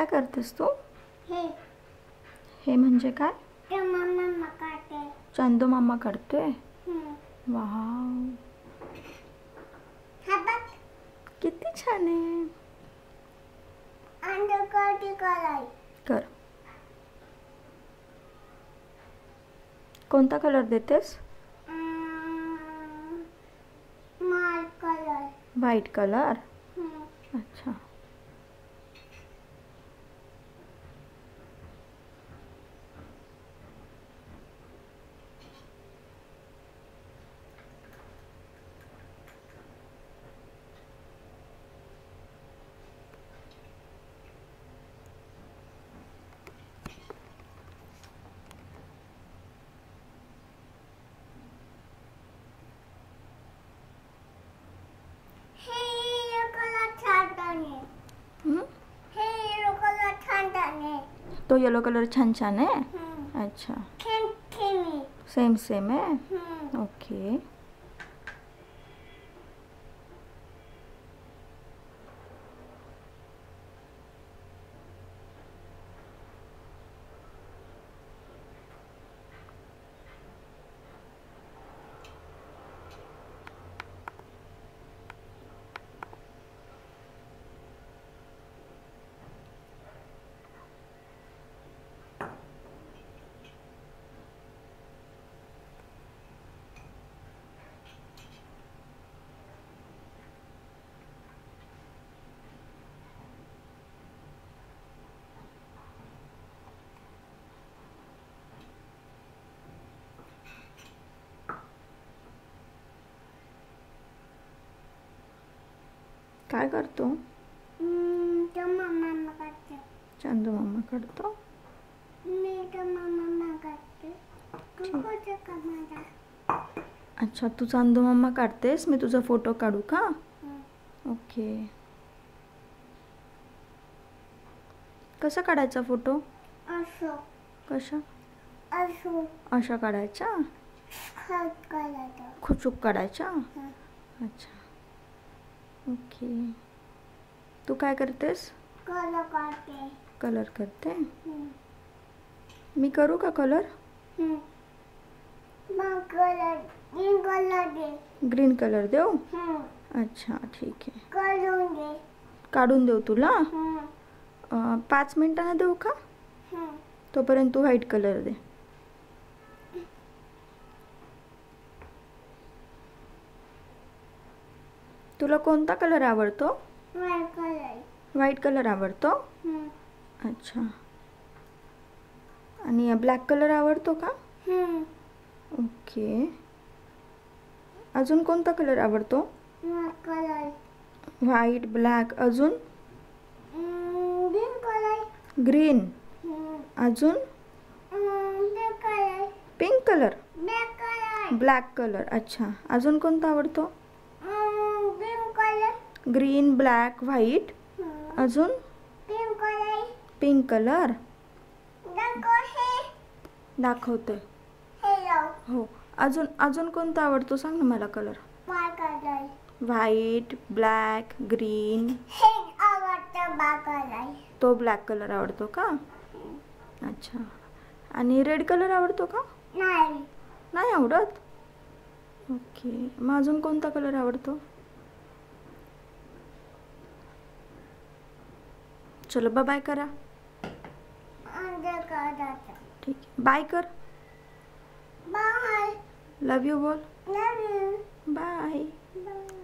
करतेस तू? हे हे म्हणजे काय? ते मम्मा काढते. चंदू मामा काढतोय. हम्म. वाव, हा बघ. किती छान आहे. अंडर कटी कराय. कर. कोणता कलर देतेस? माल कलर. White colour. हम्म. अच्छा. हे येलो कलर छान आहे. हम्म? हे येलो कलर छान आहे. तो येलो कलर छान छान आहे. हम्म. अच्छा. खेमी. सेम सेम आहे. हम्म. ओके. काय करतो? तो मम्मा काढते. चंदू मामा काढतो. मी तो मम्मा काढते. तू कुठे काढणार? अच्छा, तू चंदू मामा काढतेस, मी तुझा फोटो काढू का? ओके. कसा काढायचा फोटो? असो. कशा? असो. अशा काढायचा? हात काढायचा. खुचूक काढायचा? हं. अच्छा. ओके. तू काय करतेस? कलर काढते. कलर करते. हं. मी करू का कलर? हं. मग कलर ग्रीन कलर दे. ग्रीन कलर देऊ? हं. अच्छा, ठीक आहे. काढून दे. काढून देऊ तुला? हं. 5 मिनिटांना देऊ का? हं. तोपर्यंत तू व्हाईट कलर दे. तुला कोणता कलर आवडतो? White colour. व्हाईट कलर आवडतो? हं. अच्छा. आणि ब्लॅक कलर आवडतो का? हं. ओके. अजून कोणता कलर आवडतो? White colour. व्हाईट, ब्लॅक, अजून? Green colour. ग्रीन. हं. अजून? Black colour. Pink colour. Black colour. Black colour. अच्छा. अजून कोणता आवडतो? Green colour. Green, black, white. अजून? Pink colour. Pink colour. हे दाखवते. हेलो. हो. अजून कोणता आवडतो सांग ना मला colour. White colour. White, black, green. हे आवडतं ब्लॅक कलर. तो ब्लॅक कलर आवडतो का? अच्छा. आणि रेड कलर आवडतो का? नाही. नाही आवडत? ओके. मग अजून कोणता कलर आवडतो? चलो बाय करा. अंदर काढायचं. ठीक आहे. बाय कर. बाय. लव यू बोल. Love you. बाय. बाय.